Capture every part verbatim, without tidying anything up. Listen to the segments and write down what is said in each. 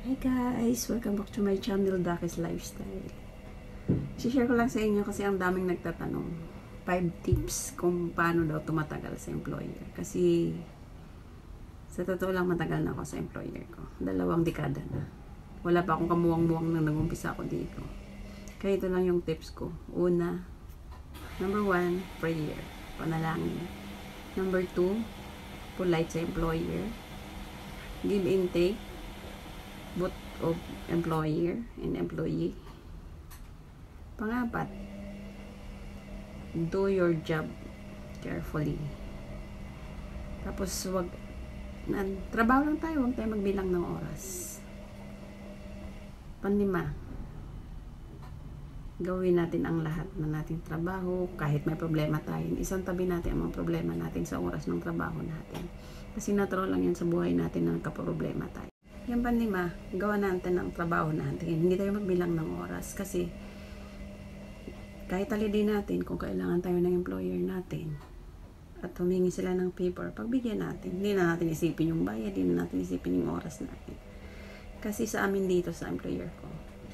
Hi guys! Welcome back to my channel, Dakis Lifestyle. Si-share ko lang sa inyo kasi ang daming nagtatanong. five tips kung paano daw tumatagal sa employer. Kasi sa totoo lang matagal na ako sa employer ko. Dalawang dekada na. Wala pa akong kamuwang-muwang nang nag-umpisa ako dito. Kaya ito lang yung tips ko. Una, number one, prayer. Panalangin. Number two, polite sa employer. Give and take. Both of employer and employee. Pangapat, do your job carefully. Tapos wag na, trabaho lang tayo, wag tayo magbilang ng oras. Panlima, gawin natin ang lahat ng nating trabaho kahit may problema tayo. Isang tabi natin ang mga problema natin sa oras ng trabaho natin. Kasi natural lang yan sa buhay natin na nagka-problema tayo. Yung panlima, gawa natin ang trabaho natin. Hindi tayo magbilang ng oras kasi kahit alidin natin kung kailangan tayo ng employer natin at humingi sila ng paper, pagbigyan natin. Hindi na natin isipin yung bayad, hindi na natin isipin yung oras natin. Kasi sa amin dito sa employer ko,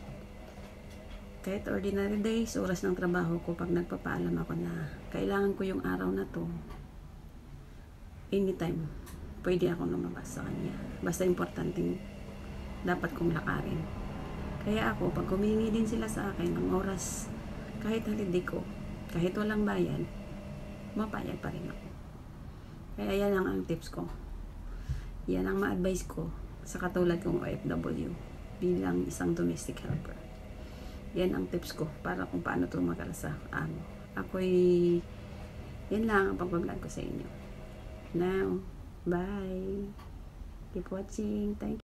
kahit ordinary days, oras ng trabaho ko, pag nagpapaalam ako na kailangan ko yung araw na to, anytime, pwede akong lumabas sa kanya. Basta importanteng dapat kong lakarin. Kaya ako, pag humingi din sila sa akin ng oras, kahit holiday ko, kahit walang bayan, mapayag pa rin ako. Kaya yan ang, ang tips ko. Yan ang ma-advise ko sa katulad kong O F W bilang isang domestic helper. Yan ang tips ko para kung paano tumagal sa amo. Ako'y yan lang ang pag-vlog ko sa inyo. Now, bye. Keep watching. Thank you.